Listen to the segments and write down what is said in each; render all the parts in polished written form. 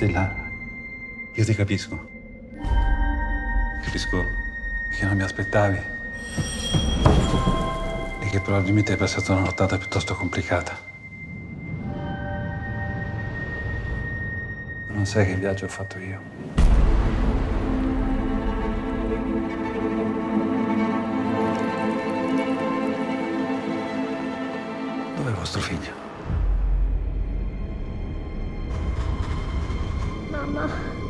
Stella, io ti capisco. Capisco che non mi aspettavi e che probabilmente hai passato una nottata piuttosto complicata. Ma non sai che viaggio ho fatto io. Dov'è vostro figlio? Mamma.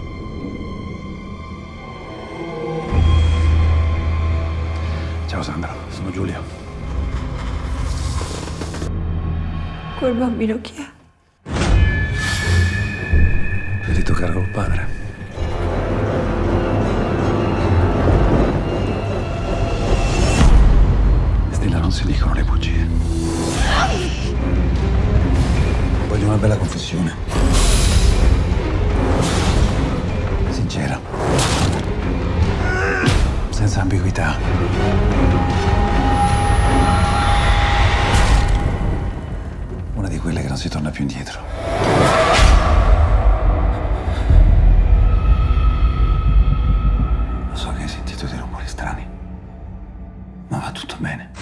Ciao Sandro, sono Giulio. Quel bambino chi è? Vedi toccare col padre. Stella, non si dicono le bugie. Voglio una bella confessione. Sincera. Senza ambiguità. Una di quelle che non si torna più indietro. Lo so che hai sentito dei rumori strani, ma va tutto bene.